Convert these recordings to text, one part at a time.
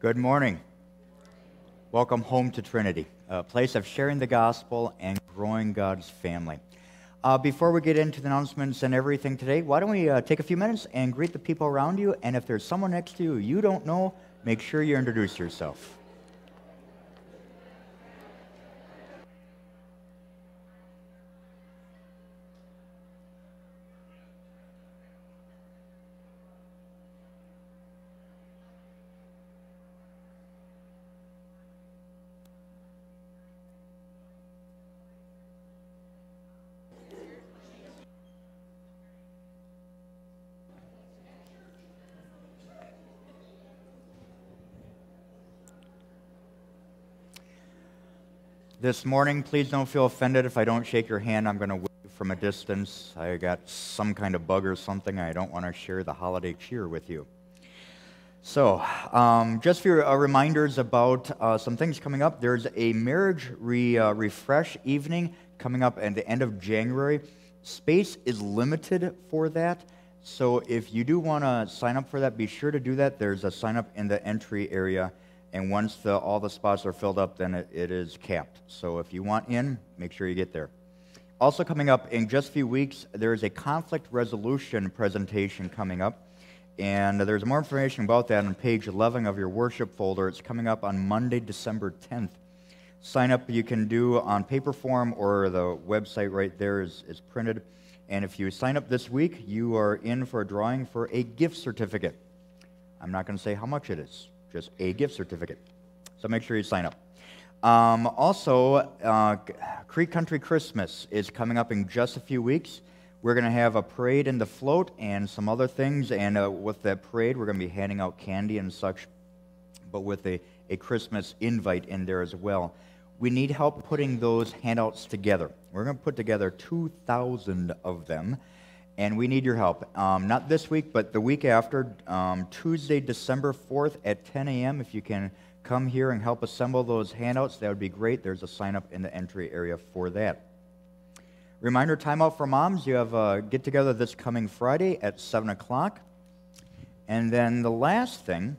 Good morning. Welcome home to Trinity, a place of sharing the gospel and growing God's family. Before we get into the announcements and everything today, why don't we take a few minutes and greet the people around you, and if there's someone next to you you don't know, make sure you introduce yourself. This morning, please don't feel offended if I don't shake your hand. I'm going to wave from a distance. I got some kind of bug or something. I don't want to share the holiday cheer with you. So, just for your reminders about some things coming up, there's a marriage refresh evening coming up at the end of January. Space is limited for that, so if you do want to sign up for that, be sure to do that. There's a sign up in the entry area. And once all the spots are filled up, then it is capped. So if you want in, make sure you get there. Also coming up in just a few weeks, there is a conflict resolution presentation coming up. And there's more information about that on page 11 of your worship folder. It's coming up on Monday, December 10th. Sign up you can do on paper form, or the website right there is printed. And if you sign up this week, you are in for a drawing for a gift certificate. I'm not going to say how much it is. Just a gift certificate. So make sure you sign up. Also, Creek Country Christmas is coming up in just a few weeks. We're going to have a parade and the float and some other things. And with that parade, we're going to be handing out candy and such, but with a Christmas invite in there as well. We need help putting those handouts together. We're going to put together 2,000 of them. And we need your help. Not this week, but the week after, Tuesday, December 4th at 10 a.m. If you can come here and help assemble those handouts, that would be great. There's a sign-up in the entry area for that. Reminder, time out for moms. You have a get-together this coming Friday at 7 o'clock. And then the last thing,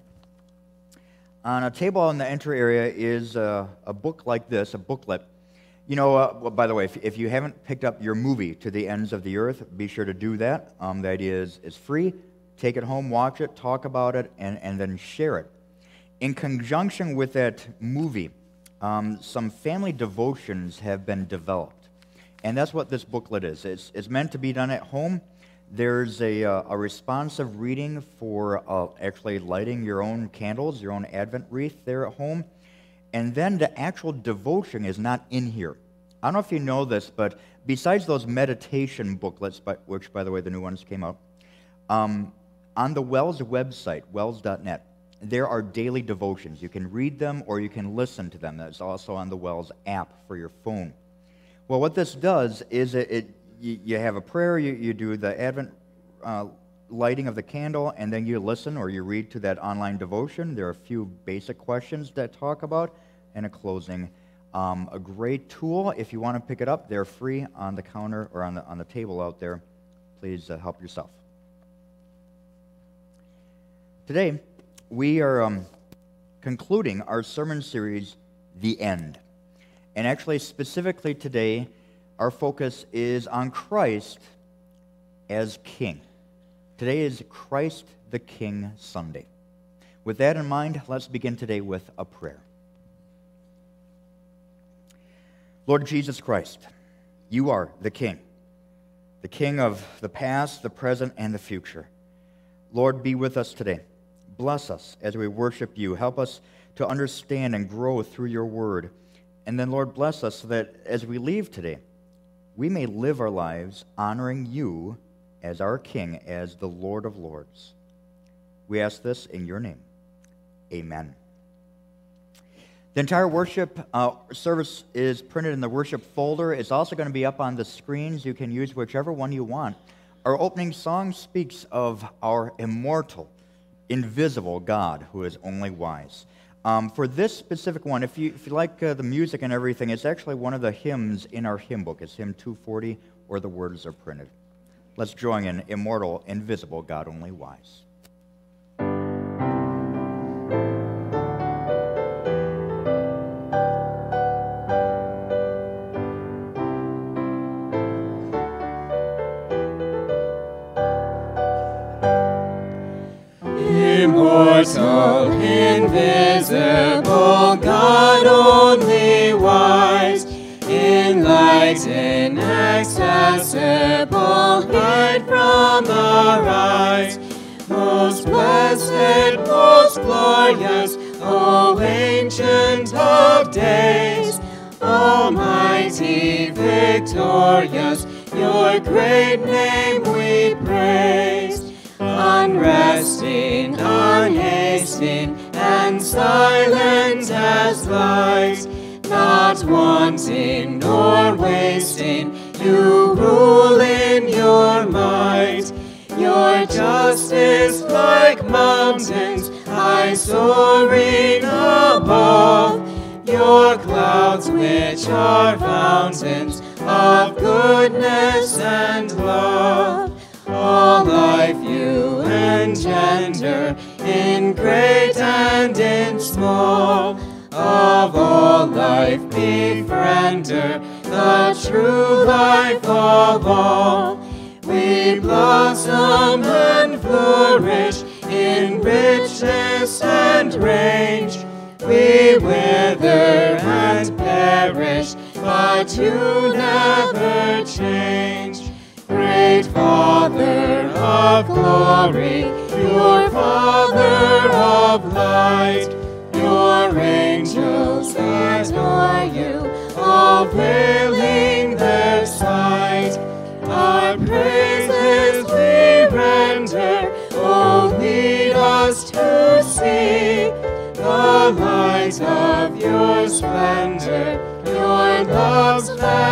on a table in the entry area is a book like this, a booklet. You know, by the way, if you haven't picked up your movie, To the Ends of the Earth, be sure to do that. The idea is free. Take it home, watch it, talk about it, and then share it. In conjunction with that movie, some family devotions have been developed. And that's what this booklet is. It's meant to be done at home. There's a responsive reading for actually lighting your own candles, your own Advent wreath there at home. And then the actual devotion is not in here. I don't know if you know this, but besides those meditation booklets, which, by the way, the new ones came out, on the WELS website, wells.net, there are daily devotions. You can read them or you can listen to them. That's also on the WELS app for your phone. Well, what this does is you have a prayer, you do the Advent lighting of the candle, and then you listen or you read to that online devotion. There are a few basic questions that talk about, and a closing. A great tool. If you want to pick it up, they're free on the counter or on the table out there. Please help yourself. Today, we are concluding our sermon series, The End. And actually, specifically today, our focus is on Christ as King. Today is Christ the King Sunday. With that in mind, let's begin today with a prayer. Lord Jesus Christ, you are the King of the past, the present, and the future. Lord, be with us today. Bless us as we worship you. Help us to understand and grow through your word. And then, Lord, bless us so that as we leave today, we may live our lives honoring you as our King, as the Lord of Lords. We ask this in your name. Amen. The entire worship service is printed in the worship folder. It's also going to be up on the screens. You can use whichever one you want. Our opening song speaks of our immortal, invisible God who is only wise. For this specific one, if you like the music and everything, it's actually one of the hymns in our hymn book. It's hymn 240, where the words are printed. Let's join in Immortal, Invisible, God Only Wise. immortal, invisible, God only wise, enlightened, accessible, hid from our eyes. Most blessed, most glorious, O Ancient of Days, Almighty, victorious, your great name we praise. Unresting, unhasting, and silent as light, not wanting nor wasting, you rule in your might. Your justice like mountains, high soaring above, your clouds which are fountains of goodness and love. All life you engender, in great and in small. Of all life befriender, the true life of all. We blossom and flourish in richness and range. We wither and perish, but you never change. Great Father of glory, your Father of light, your angels adore you, all veiling their sight. Our praises we render, oh, lead us to see the light of your splendor, your love's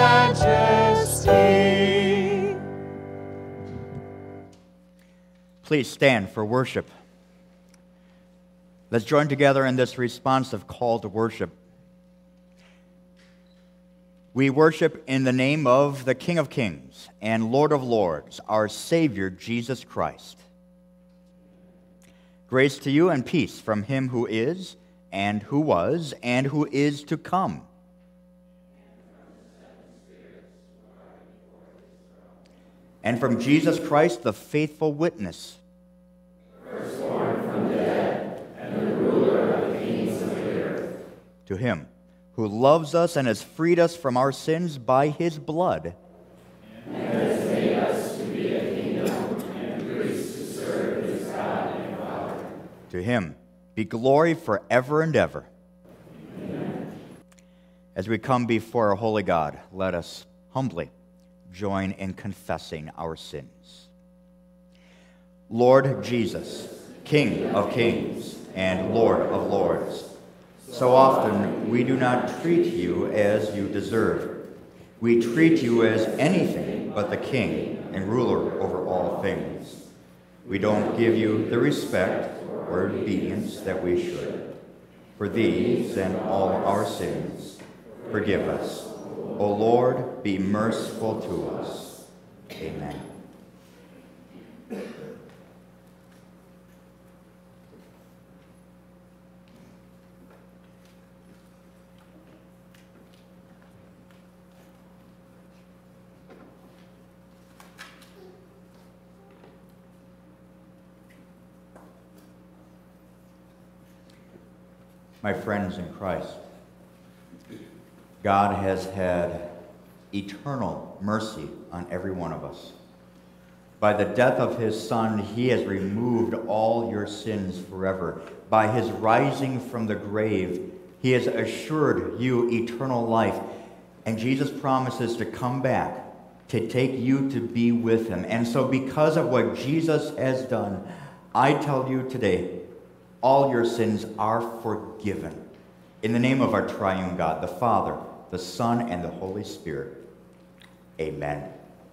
majesty. Please stand for worship. Let's join together in this responsive call to worship. We worship in the name of the King of Kings and Lord of Lords, our Savior, Jesus Christ. Grace to you and peace from him who is, and who was, and who is to come. And from Jesus Christ, the faithful witness, Firstborn from the dead, and the ruler of the kings of the earth. To him who loves us and has freed us from our sins by his blood, And has made us to be a kingdom and priests to serve his God and Father. to him be glory forever and ever. Amen. As we come before our holy God, let us humbly join in confessing our sins. Lord Jesus, King of kings and Lord of lords, so often we do not treat you as you deserve. We treat you as anything but the King and ruler over all things. We don't give you the respect or obedience that we should. For these and all our sins, forgive us. O Lord, be merciful to us. Amen. My friends in Christ, God has had eternal mercy on every one of us. By the death of his Son, he has removed all your sins forever. By his rising from the grave, he has assured you eternal life. And Jesus promises to come back to take you to be with him. And so because of what Jesus has done, I tell you today, all your sins are forgiven. In the name of our triune God, the Father, the Son, and the Holy Spirit. Amen.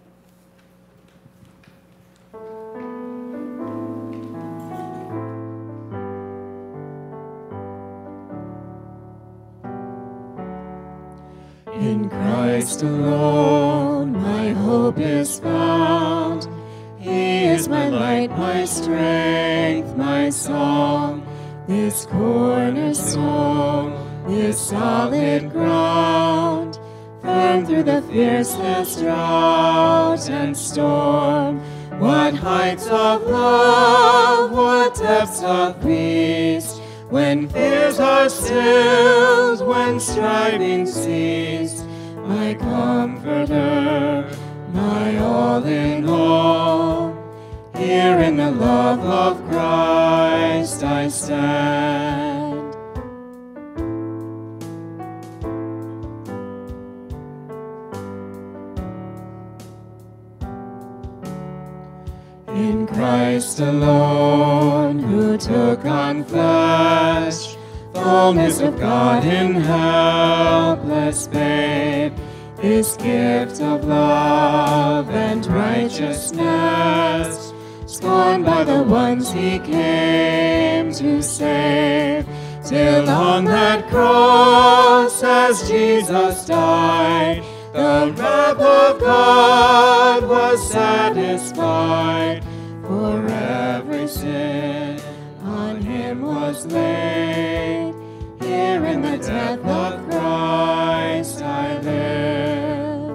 In Christ alone my hope is found. He is my light, my strength, my song. This cornerstone, this solid ground, firm through through the fiercest drought and storm. What heights of love, what depths of peace, when fears are stilled, when striving cease. My comforter, my all in all, here in the love of Christ I stand. In Christ alone, who took on flesh, fullness of God in helpless babe, this gift of love and righteousness, scorned by the ones he came to save, till on that cross as Jesus died, the wrath of God was satisfied. For every sin on him was laid, here in the death of Christ I live.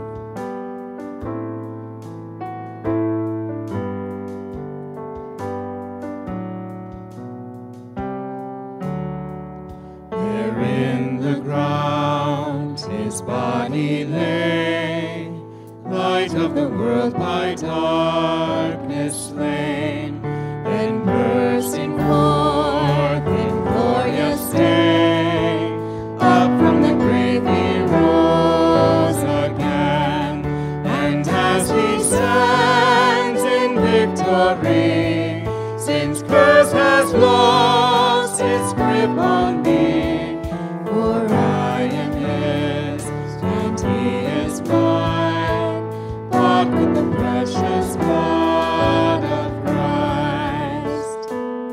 There in the ground his body lay, light of the world by darkness slain, then bursting forth in glorious day, up from the grave he rose again, and as he stands in victory, sin's curse has lost its grip on me, for I am his and he is mine, bought with the precious blood of Christ.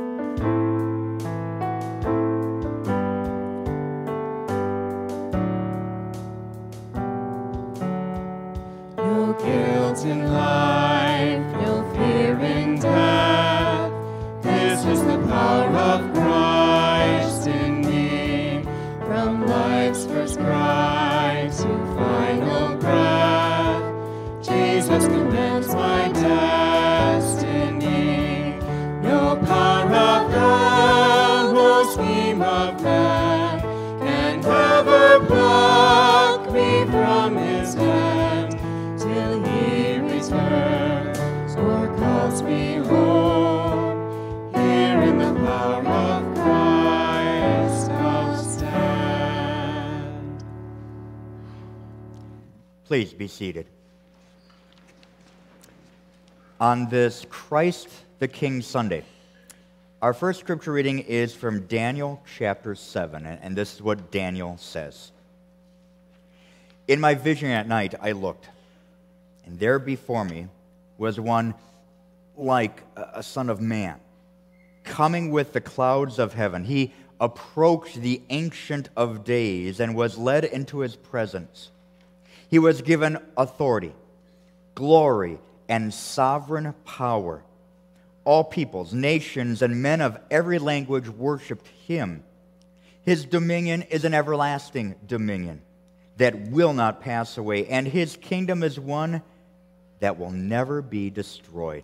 No guilt in life, no fear in death, this is the power of Christ in me, from life's first cry to final breath. Jesus commands my destiny. No power of hell, no scheme of man can ever pluck me from his hand, till he returns or calls me home. Here in the power of Christ I'll stand. Please be seated. On this Christ the King Sunday, our first scripture reading is from Daniel chapter 7, and this is what Daniel says. In my vision at night I looked, and there before me was one like a son of man, coming with the clouds of heaven. He approached the Ancient of Days and was led into his presence. He was given authority, glory, and sovereign power. All peoples, nations, and men of every language worshipped him. His dominion is an everlasting dominion that will not pass away, and his kingdom is one that will never be destroyed.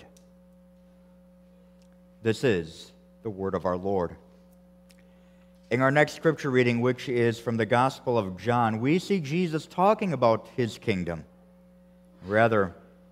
This is the word of our Lord. In our next scripture reading, which is from the Gospel of John, we see Jesus talking about his kingdom. Rather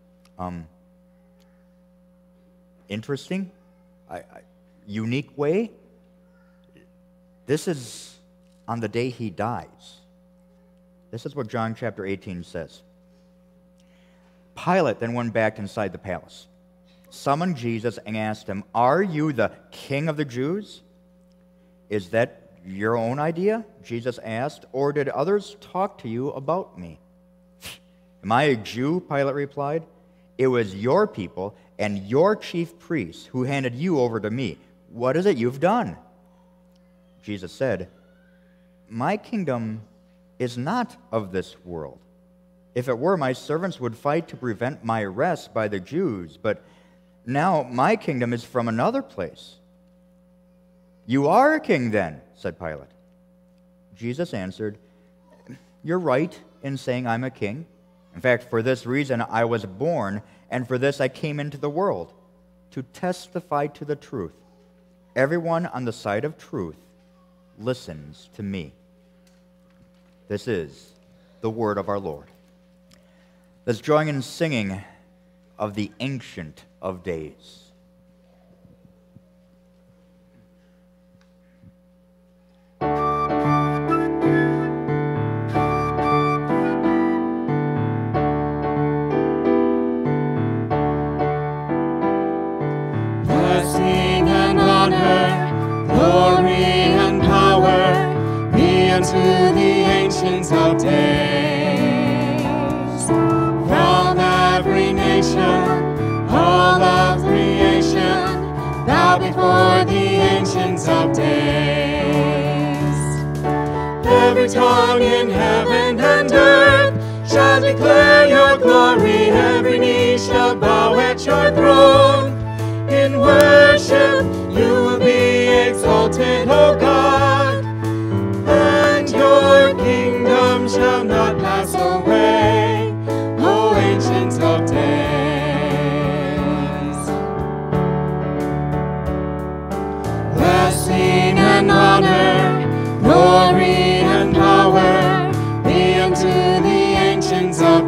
interesting, unique way. This is on the day he dies. This is what John chapter 18 says. Pilate then went back inside the palace, summoned Jesus, and asked him, "Are you the king of the Jews?" "Is that your own idea?" Jesus asked, "or did others talk to you about me?" "Am I a Jew?" Pilate replied. "It was your people and your chief priests who handed you over to me. What is it you've done?" Jesus said, "My kingdom is not of this world. If it were, my servants would fight to prevent my arrest by the Jews, but now my kingdom is from another place." "You are a king then," said Pilate. Jesus answered, "You're right in saying I'm a king. In fact, for this reason I was born, and for this I came into the world, to testify to the truth. Everyone on the side of truth listens to me. This is the word of our Lord. Let's join in singing of the Ancient of Days. Blessing and honor, glory and power be unto the ancients of days. From every nation, all of creation, bow before the ancients of days. Every tongue in heaven and earth shall declare your glory. Every knee shall bow at your throne. In worship you will be exalted, O God, and your kingdom shall not pass away, O Ancient of Days. Blessing and honor, glory and power be unto the ancients of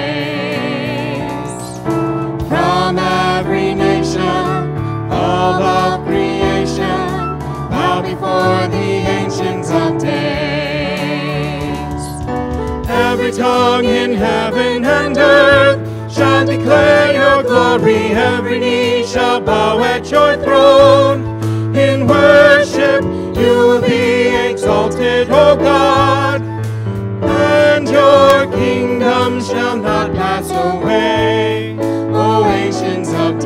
days. From every nation, all of creation, bow before the ancients of days. Every tongue in heaven and earth shall declare your glory. Every knee shall bow at your throne. In worship you will be exalted, O God, and your kingdom shall not pass away, O ancients of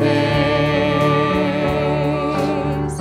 days.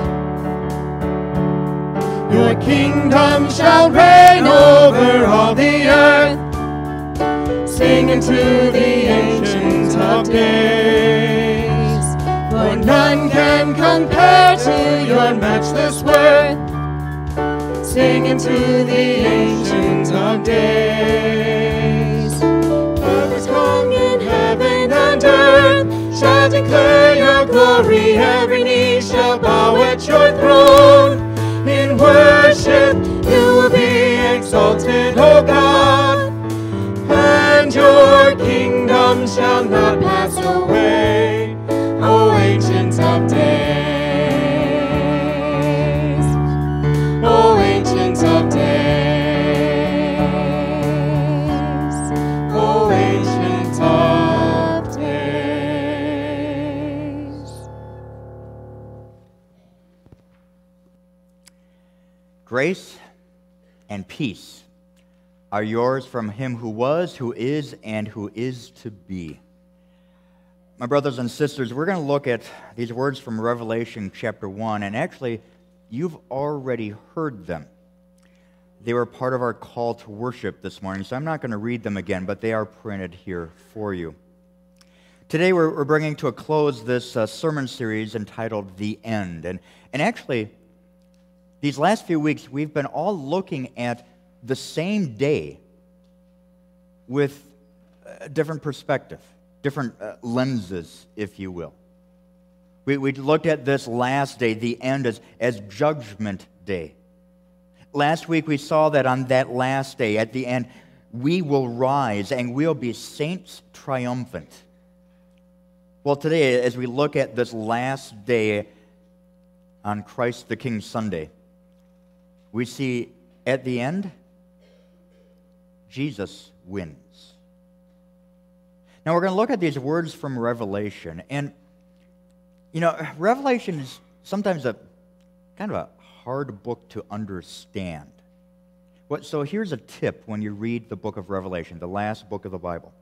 Your kingdom shall reign over all the earth. Sing unto the ancient of days. For none can compare to your matchless worth. Sing unto the ancient of days. Every tongue in heaven and earth shall declare your glory. Every knee shall bow at your throne. In worship you will be exalted, O God, and your kingdom shall not pass away, O ancient of days, O ancient of days, O ancient of days. Grace and peace are yours from him who was, who is, and who is to be. My brothers and sisters, we're going to look at these words from Revelation chapter 1, and actually, you've already heard them. They were part of our call to worship this morning, so I'm not going to read them again, but they are printed here for you. Today, we're bringing to a close this sermon series entitled The End. And actually, these last few weeks, we've been all looking at the same day with a different perspective, different lenses, if you will. We looked at this last day, the end, as Judgment Day. Last week, we saw that on that last day, at the end, we will rise and we'll be saints triumphant. Well, today, as we look at this last day on Christ the King Sunday, we see at the end, Jesus wins. Now, we're going to look at these words from Revelation. And, you know, Revelation is sometimes a kind of a hard book to understand. So here's a tip when you read the book of Revelation, the last book of the Bible.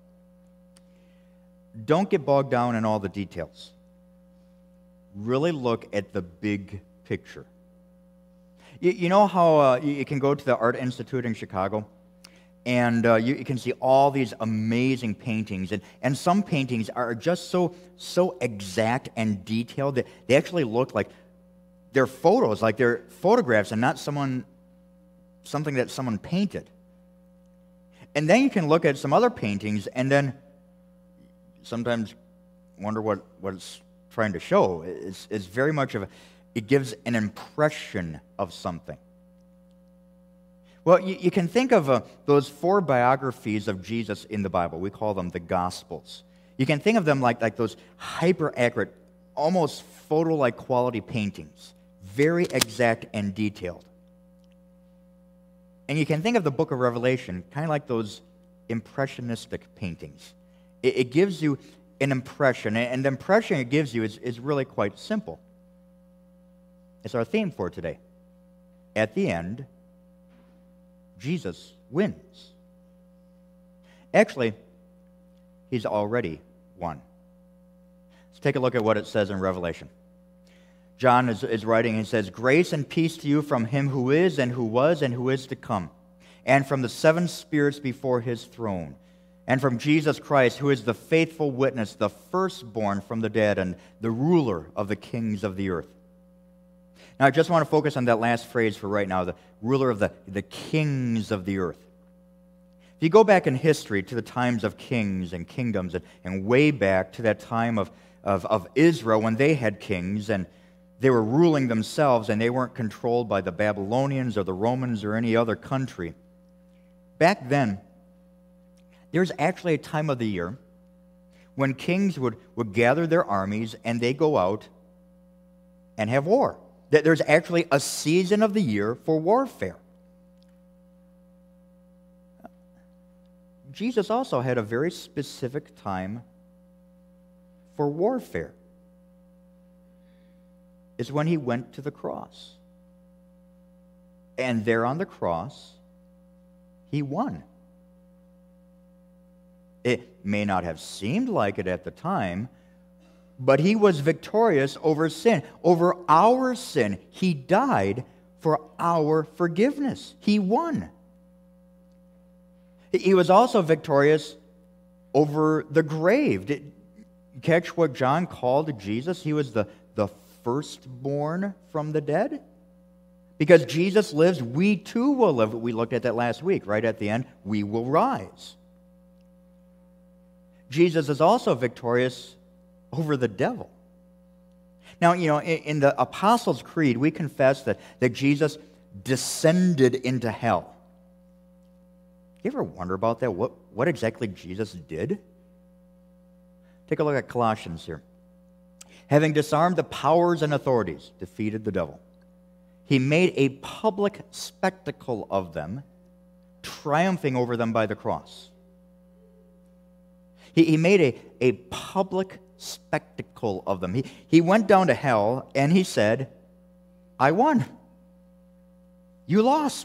Don't get bogged down in all the details. Really look at the big picture. You know how you can go to the Art Institute in Chicago, and you can see all these amazing paintings, and some paintings are just so exact and detailed that they actually look like they're photos, like they're photographs and not something that someone painted. And then you can look at some other paintings and then sometimes wonder what it's trying to show. It's very much of it gives an impression of something. Well, you can think of those 4 biographies of Jesus in the Bible. We call them the Gospels. You can think of them like those hyper-accurate, almost photo-like quality paintings, very exact and detailed. And you can think of the book of Revelation kind of like those impressionistic paintings. It gives you an impression, and the impression it gives you is really quite simple. It's our theme for today. At the end, Jesus wins. Actually, he's already won. Let's take a look at what it says in Revelation. John is writing, and he says, "Grace and peace to you from him who is, and who was, and who is to come, and from the 7 spirits before his throne, and from Jesus Christ, who is the faithful witness, the firstborn from the dead, and the ruler of the kings of the earth." Now, I just want to focus on that last phrase for right now, the ruler of the kings of the earth. If you go back in history to the times of kings and kingdoms, and way back to that time of Israel when they had kings, and they were ruling themselves, and they weren't controlled by the Babylonians or the Romans or any other country. Back then, there's actually a time of the year when kings would gather their armies and they go out and have war. There's actually a season of the year for warfare. Jesus also had a very specific time for warfare. It's when he went to the cross. And there on the cross, he won. It may not have seemed like it at the time, but he was victorious over sin, over our sin. He died for our forgiveness. He won. He was also victorious over the grave. Did you catch what John called Jesus? He was the firstborn from the dead. Because Jesus lives, we too will live. We looked at that last week, right at the end. We will rise. Jesus is also victorious over the devil. Now, in the Apostles' Creed, we confess that Jesus descended into hell. You ever wonder about that? What exactly Jesus did? Take a look at Colossians here. Having disarmed the powers and authorities, defeated the devil, he made a public spectacle of them, triumphing over them by the cross. He made a public spectacle of them. He went down to hell and he said, "I won. You lost."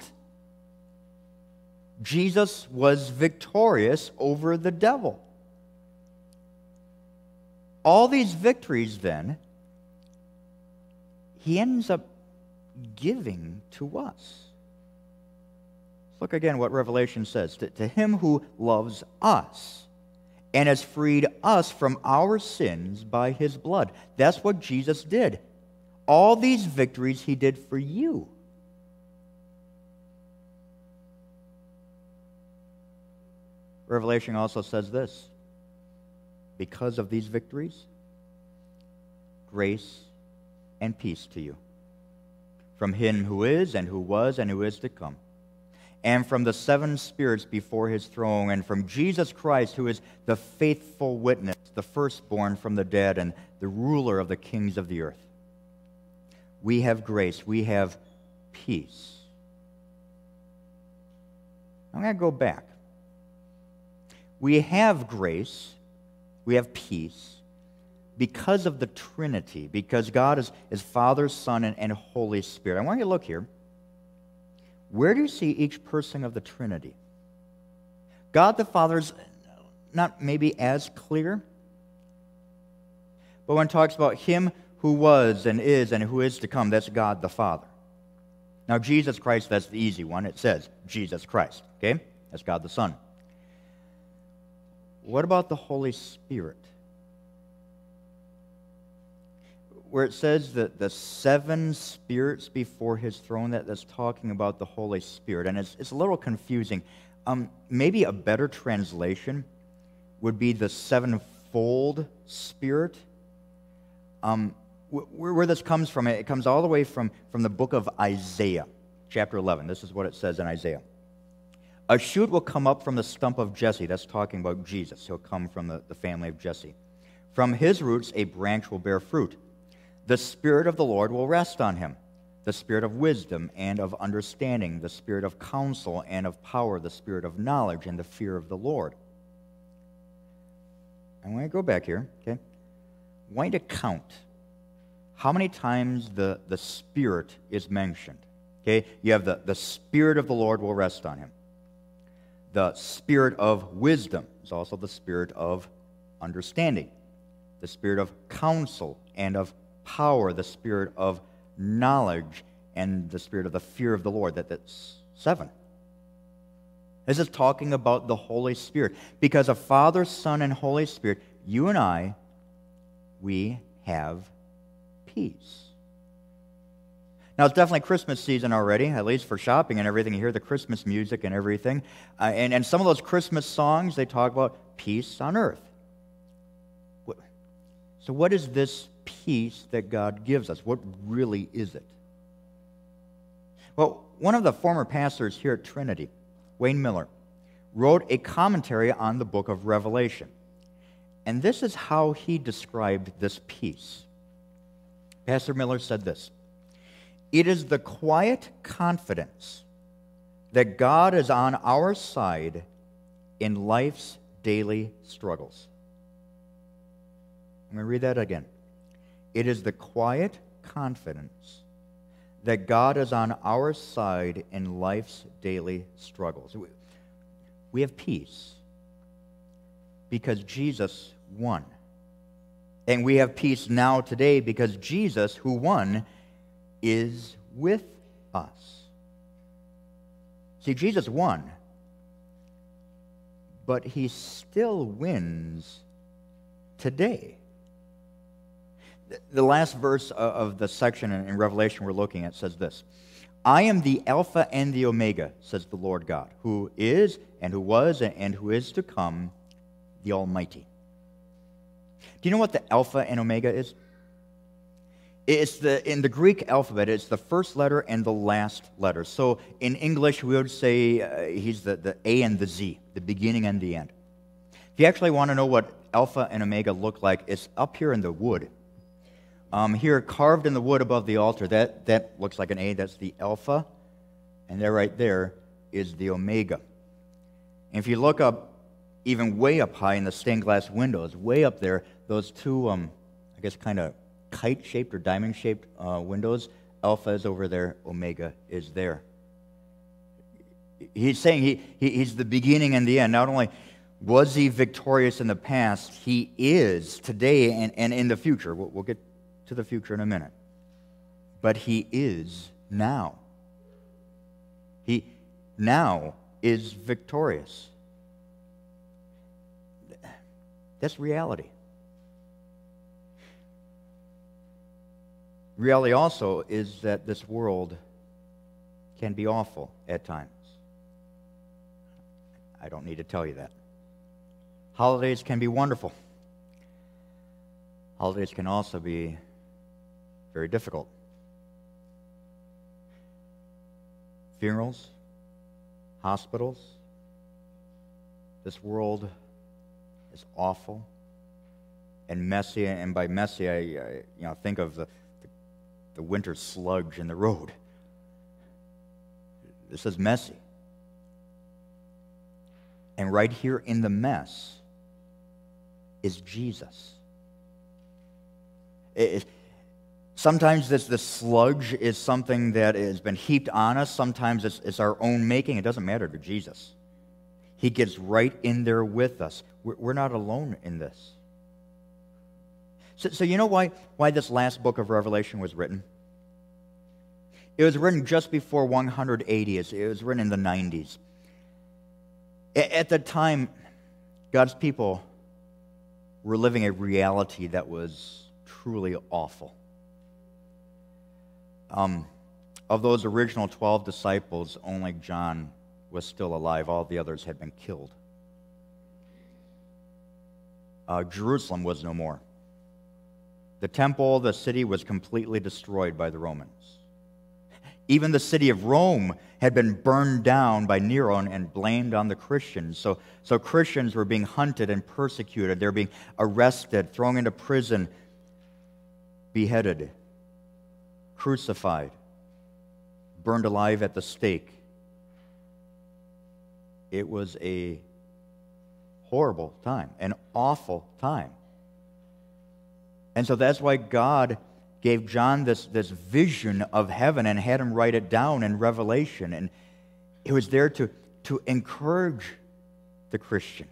Jesus was victorious over the devil. All these victories, then, he ends up giving to us. Look again what Revelation says. To him who loves us and has freed us from our sins by his blood. That's what Jesus did. All these victories he did for you. Revelation also says this: because of these victories, grace and peace to you, from him who is, and who was, and who is to come, and from the 7 spirits before his throne, and from Jesus Christ, who is the faithful witness, the firstborn from the dead, and the ruler of the kings of the earth. We have grace, we have peace. I'm going to go back. We have grace, we have peace, because of the Trinity, because God is Father, Son, and Holy Spirit. I want you to look here. Where do you see each person of the Trinity? God the Father's not maybe as clear, but when it talks about him who was and who is to come, that's God the Father. Now, Jesus Christ, that's the easy one. It says Jesus Christ, okay? That's God the Son. What about the Holy Spirit? Where it says that the 7 spirits before his throne, that's talking about the Holy Spirit. And it's a little confusing. Maybe a better translation would be the sevenfold Spirit. Where this comes from, it comes all the way from the book of Isaiah, chapter 11. This is what it says in Isaiah. A shoot will come up from the stump of Jesse. That's talking about Jesus. He'll come from the family of Jesse. From his roots, a branch will bear fruit. The Spirit of the Lord will rest on him, the Spirit of wisdom and of understanding, the Spirit of counsel and of power, the Spirit of knowledge and the fear of the Lord. I want to go back here, okay? I want you to count how many times the Spirit is mentioned. Okay? You have the Spirit of the Lord will rest on him. The Spirit of wisdom is also the Spirit of understanding. The Spirit of counsel and of power, the Spirit of knowledge, and the Spirit of the fear of the Lord. That's 7. This is talking about the Holy Spirit. Because of Father, Son, and Holy Spirit, you and I, we have peace. Now, it's definitely Christmas season already, at least for shopping and everything. You hear the Christmas music and everything. And some of those Christmas songs, they talk about peace on earth. So what is this peace that God gives us? What really is it? Well, one of the former pastors here at Trinity, Wayne Miller, wrote a commentary on the book of Revelation. And this is how he described this peace. Pastor Miller said this: "It is the quiet confidence that God is on our side in life's daily struggles." I'm going to read that again. It is the quiet confidence that God is on our side in life's daily struggles. We have peace because Jesus won. And we have peace now today because Jesus, who won, is with us. See, Jesus won, but he still wins today. The last verse of the section in Revelation we're looking at says this: "I am the Alpha and the Omega, says the Lord God, who is and who was and who is to come, the Almighty." Do you know what the Alpha and Omega is? It's in the Greek alphabet, it's the first letter and the last letter. So in English, we would say he's the A and the Z, the beginning and the end. If you actually want to know what Alpha and Omega look like, it's up here in the wood. Here, carved in the wood above the altar, that looks like an A, that's the Alpha, and there right there is the Omega. And if you look up, even way up high in the stained glass windows, way up there, those two, I guess, kind of kite-shaped or diamond-shaped windows, Alpha is over there, Omega is there. He's saying he's the beginning and the end. Not only was he victorious in the past, he is today and in the future. We'll get to the future in a minute. But he is now. He now is victorious. That's reality. Reality also is that this world can be awful at times. I don't need to tell you that. Holidays can be wonderful. Holidays can also be very difficult. Funerals, hospitals. This world is awful and messy, and by messy, I think of the winter sludge in the road. This is messy. And right here in the mess is Jesus. Sometimes this sludge is something that has been heaped on us. Sometimes it's our own making. It doesn't matter to Jesus. He gets right in there with us. We're not alone in this. So you know why this last book of Revelation was written? It was written just before 180. It was written in the 90s. At the time, God's people were living a reality that was truly awful. Of those original 12 disciples, only John was still alive. All the others had been killed. Jerusalem was no more. The temple, the city, was completely destroyed by the Romans. Even the city of Rome had been burned down by Nero and blamed on the Christians. So Christians were being hunted and persecuted. They were being arrested, thrown into prison, beheaded, crucified, burned alive at the stake. It was a horrible time, an awful time. And so that's why God gave John this vision of heaven and had him write it down in Revelation. And it was there to encourage the Christians.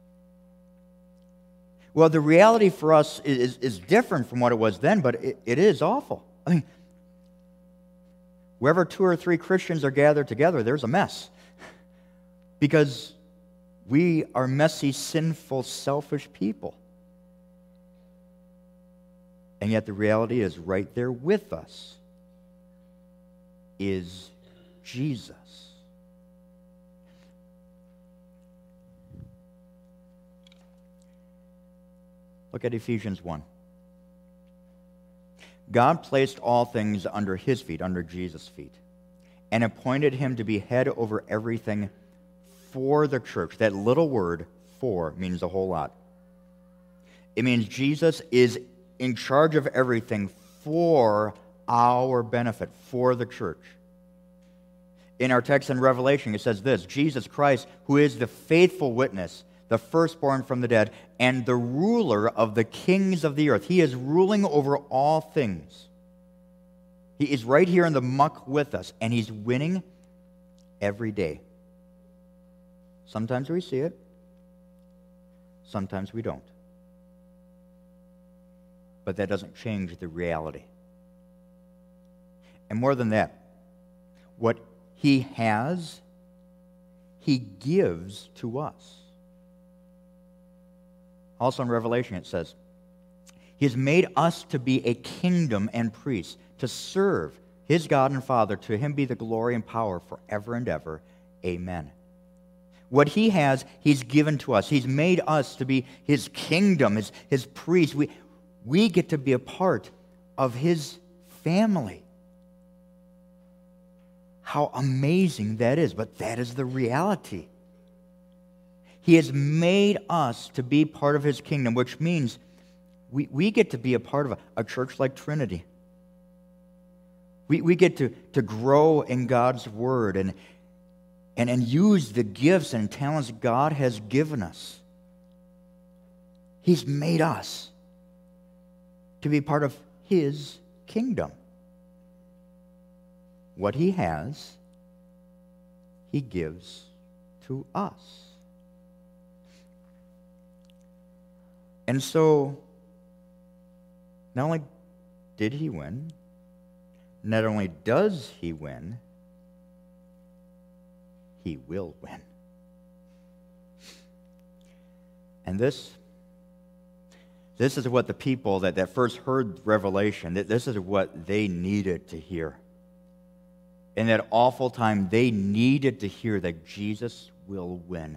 Well, the reality for us is different from what it was then, but it is awful. I mean, wherever 2 or 3 Christians are gathered together, there's a mess. Because we are messy, sinful, selfish people. And yet the reality is right there with us is Jesus. Look at Ephesians 1. God placed all things under his feet, under Jesus' feet, and appointed him to be head over everything for the church. That little word, for, means a whole lot. It means Jesus is in charge of everything for our benefit, for the church. In our text in Revelation, it says this: Jesus Christ, who is the faithful witness, the firstborn from the dead, and the ruler of the kings of the earth. He is ruling over all things. He is right here in the muck with us, and he's winning every day. Sometimes we see it, sometimes we don't. But that doesn't change the reality. And more than that, what he has, he gives to us. Also in Revelation it says, he has made us to be a kingdom and priests, to serve his God and Father. To him be the glory and power forever and ever. Amen. What he has, he's given to us. He's made us to be his kingdom, his priests. We get to be a part of his family. How amazing that is, but that is the reality. He has made us to be part of his kingdom, which means we get to be a part of a church like Trinity. We get to grow in God's word and use the gifts and talents God has given us. He's made us to be part of his kingdom. What he has, he gives to us. And so, not only did he win, not only does he win, he will win. And this is what the people that first heard Revelation, this is what they needed to hear. In that awful time, they needed to hear that Jesus will win.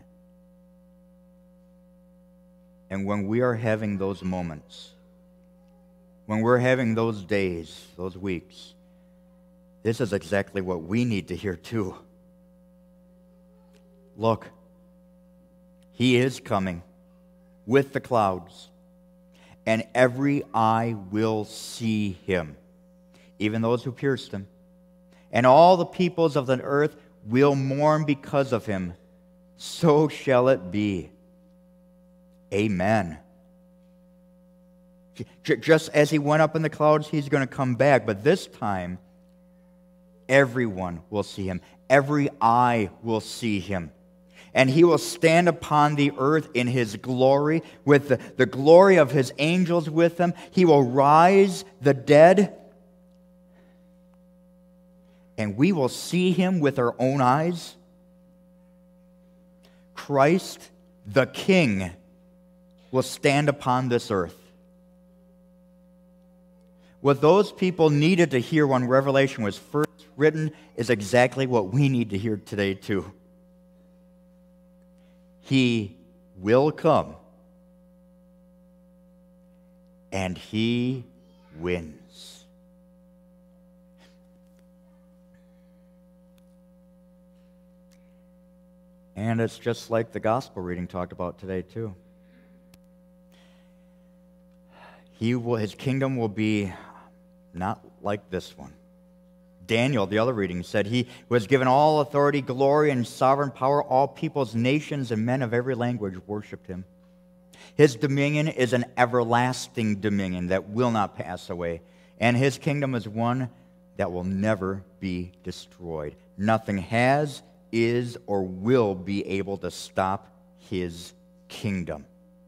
And when we are having those moments, when we're having those days, those weeks, this is exactly what we need to hear too. Look, he is coming with the clouds, and every eye will see him, even those who pierced him. And all the peoples of the earth will mourn because of him. So shall it be. Amen. Just as he went up in the clouds, he's going to come back. But this time, everyone will see him. Every eye will see him. And he will stand upon the earth in his glory, with the glory of his angels with him. He will rise the dead, and we will see him with our own eyes. Christ, the King, will stand upon this earth. What those people needed to hear when Revelation was first written is exactly what we need to hear today too. He will come, and he wins. And it's just like the gospel reading talked about today, too. His kingdom will be not like this one. Daniel, the other reading, said he was given all authority, glory, and sovereign power. All peoples, nations, and men of every language worshiped him. His dominion is an everlasting dominion that will not pass away. And his kingdom is one that will never be destroyed. Nothing has, is, or will be able to stop his kingdom.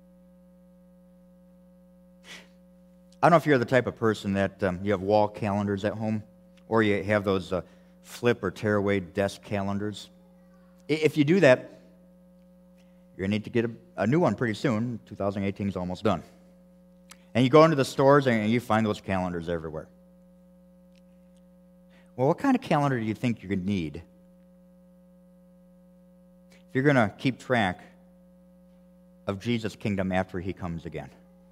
I don't know if you're the type of person that you have wall calendars at home, or you have those flip or tear away desk calendars. If you do that, you're going to need to get a new one pretty soon. 2018 is almost done. And you go into the stores and you find those calendars everywhere. Well, what kind of calendar do you think you're going to need if you're going to keep track of Jesus' kingdom after he comes again?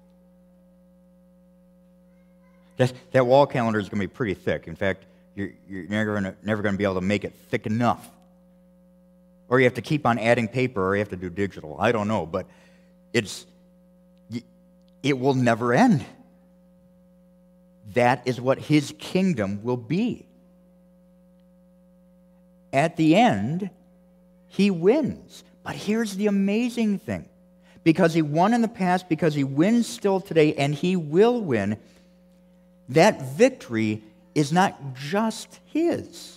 That wall calendar is going to be pretty thick. In fact, you're never going to be able to make it thick enough. Or you have to keep on adding paper, or you have to do digital. I don't know, but it will never end. That is what his kingdom will be. At the end, he wins. But here's the amazing thing. Because he won in the past, because he wins still today, and he will win, that victory is not just his.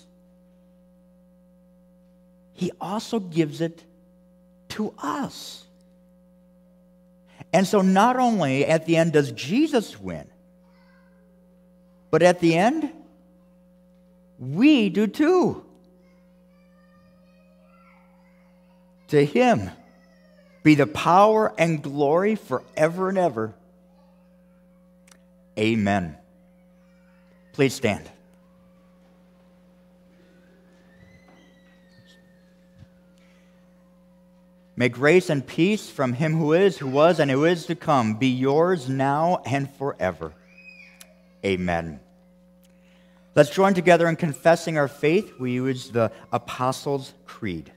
He also gives it to us. And so not only at the end does Jesus win, but at the end, we do too. To him be the power and glory forever and ever. Amen. Please stand. May grace and peace from him who is, who was, and who is to come be yours now and forever. Amen. Let's join together in confessing our faith. We use the Apostles' Creed.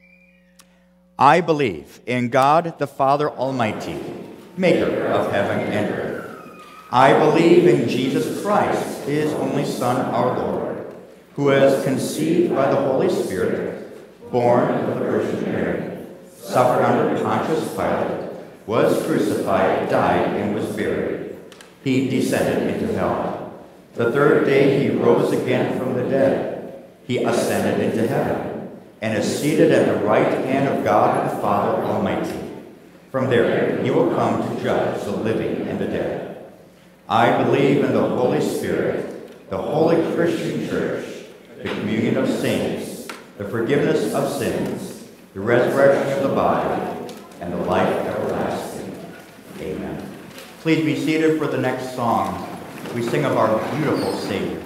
I believe in God the Father Almighty, maker of heaven and earth. I believe in Jesus Christ, his only Son, our Lord, who was conceived by the Holy Spirit, born of the Virgin Mary, suffered under Pontius Pilate, was crucified, died, and was buried. He descended into hell. The third day he rose again from the dead. He ascended into heaven, and is seated at the right hand of God the Father Almighty. From there he will come to judge the living and the dead. I believe in the Holy Spirit, the holy Christian church, the communion of saints, the forgiveness of sins, the resurrection of the body, and the life everlasting. Amen. Please be seated for the next song. We sing of our beautiful Savior.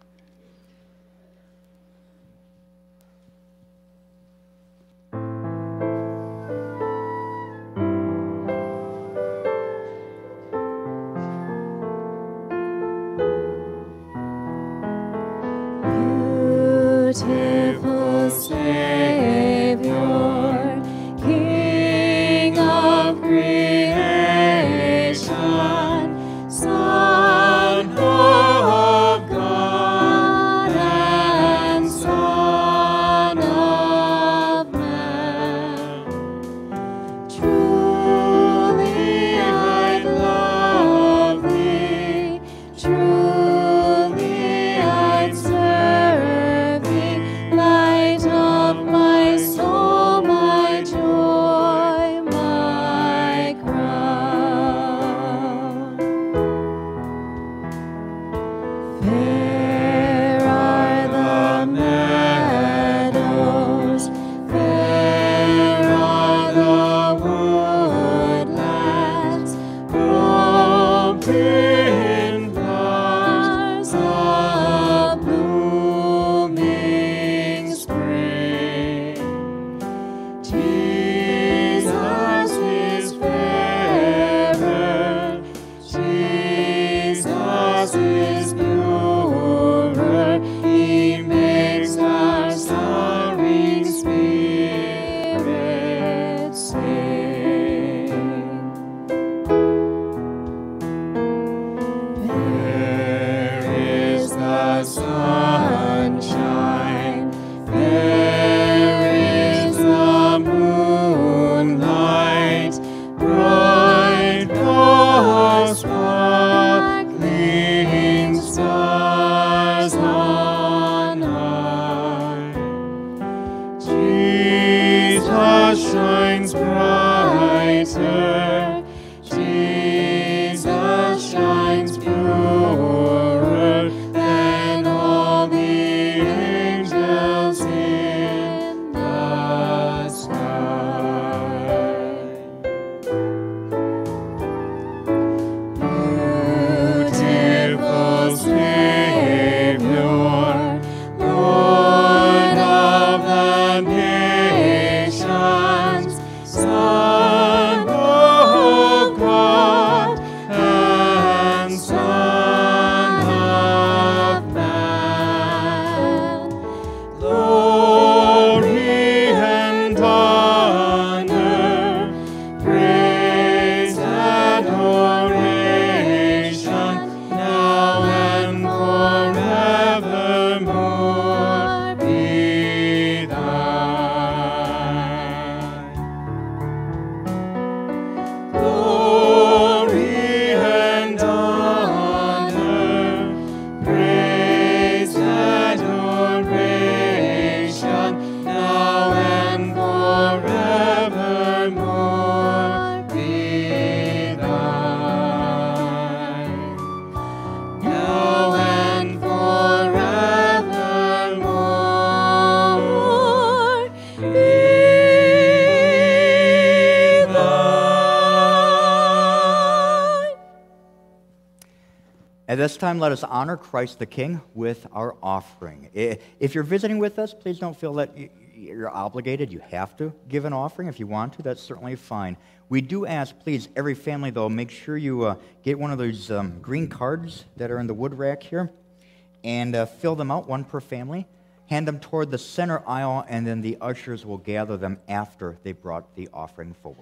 Beautiful Savior, King of creation, Son of God and Son of man. Truly I love thee, truly I serve thee, light of my soul, my joy, my crown. Fair are the meadows, fair are the woodlands, robed in flowers of blooming spring. Jesus cause is purer, He makes our sorrowing spirit sing. There is the sunshine, there is the moonlight, bright the sparkling stars on high. Jesus shines brighter, Jesus shines purer than all the angels in the sky. Beautiful Savior, Lord of the nations, Son of God and Son of Man, glory and honor, praise, adoration, now and forevermore be thine. Glory and honor, praise, adoration, now and forevermore be thine. Now and forevermore be thine. At this time, let us honor Christ the King with our offering. If you're visiting with us, please don't feel that you're obligated. You have to give an offering. If you want to, that's certainly fine. We do ask, please, every family, though, make sure you get one of those green cards that are in the wood rack here and fill them out, one per family. Hand them toward the center aisle, and then the ushers will gather them after they brought the offering forward.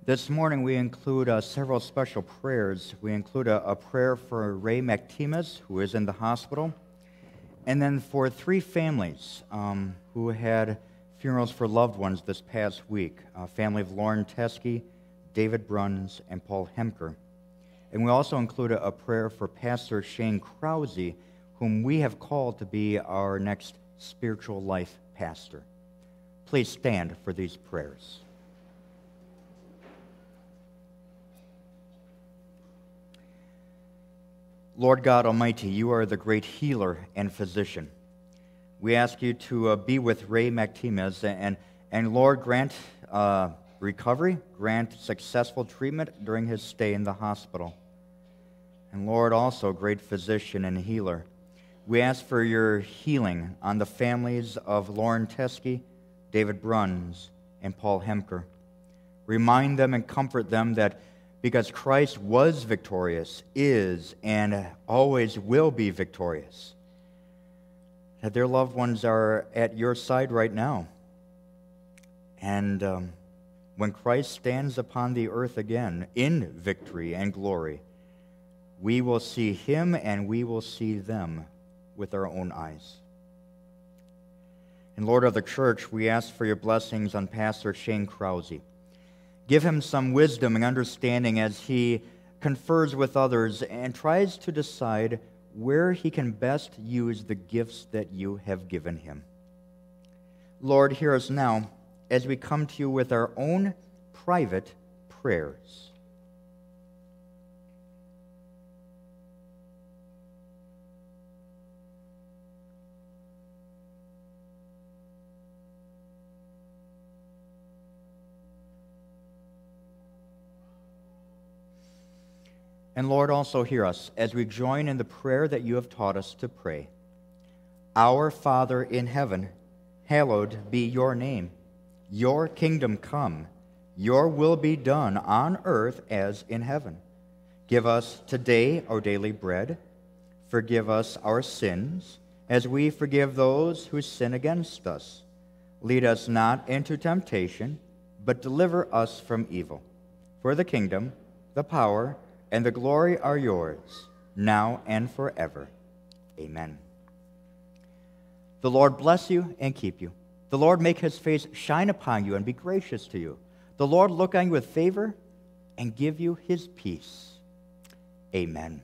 This morning we include several special prayers. We include a prayer for Ray McTimas, who is in the hospital, and then for 3 families who had funerals for loved ones this past week, family of Lauren Teskey, David Bruns, and Paul Hemker. And we also include a prayer for Pastor Shane Krause, whom we have called to be our next spiritual life pastor. Please stand for these prayers. Lord God Almighty, you are the great healer and physician. We ask you to be with Ray McTimas, and Lord, grant recovery, grant successful treatment during his stay in the hospital. And Lord, also great physician and healer, we ask for your healing on the families of Lauren Teskey, David Bruns, and Paul Hemker. Remind them and comfort them that because Christ was victorious, is, and always will be victorious, that their loved ones are at your side right now. And when Christ stands upon the earth again in victory and glory, we will see him and we will see them with our own eyes. And Lord of the church, we ask for your blessings on Pastor Shane Krause. Give him some wisdom and understanding as he confers with others and tries to decide where he can best use the gifts that you have given him. Lord, hear us now as we come to you with our own private prayers. And Lord, also hear us as we join in the prayer that you have taught us to pray. Our Father in heaven, hallowed be your name. Your kingdom come. Your will be done on earth as in heaven. Give us today our daily bread. Forgive us our sins, as we forgive those who sin against us. Lead us not into temptation, but deliver us from evil. For the kingdom, the power, and the glory are yours, now and forever. Amen. The Lord bless you and keep you. The Lord make his face shine upon you and be gracious to you. The Lord look on you with favor and give you his peace. Amen.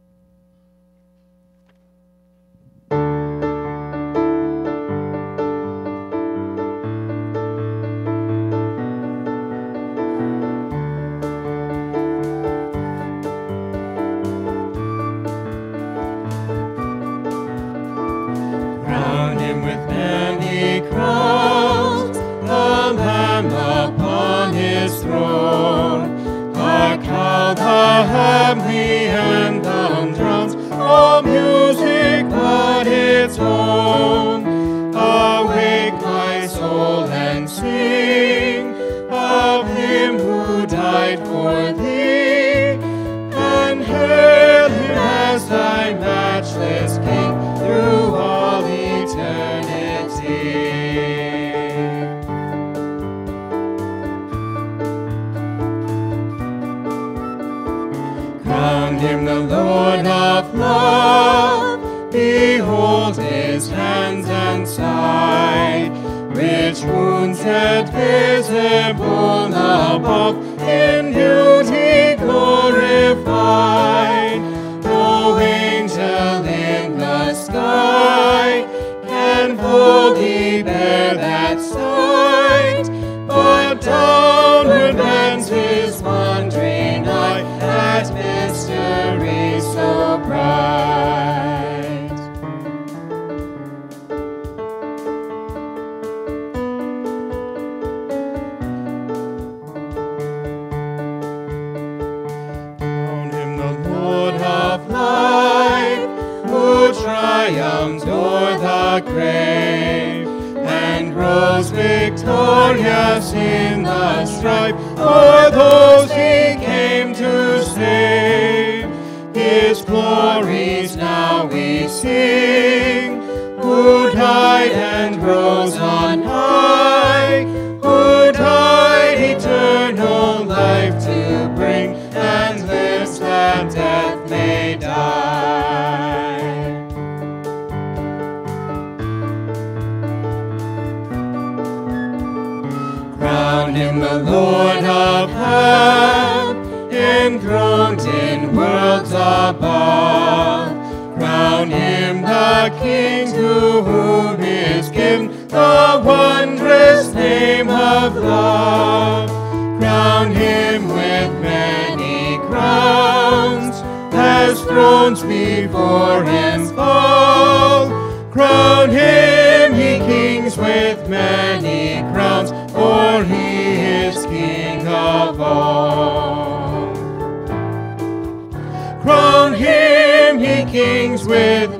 And the drums of music but its own. Awake my soul and sing of him who died for thee, and hail him as thy matchless King through all eternity. Crown him the Lord of love, behold his hands and side, rich wounds yet visible above, in beauty glorified. No angel in the sky can boldly bear that sight, but downward bends his wandering eye at mystery so bright. Crown him the Lord of life, who triumphed o'er the grave, and rose victorious in the strife for those he came to save. His glories now we sing, who died and rose on high, who died eternal life Crown him the Lord of heaven, enthroned in worlds above. Crown him the King to whom is given the wondrous name of love. Crown him with many crowns, as thrones before him fall. Crown him, ye kings, with many crowns, for he is King of all. Crown him, ye kings, with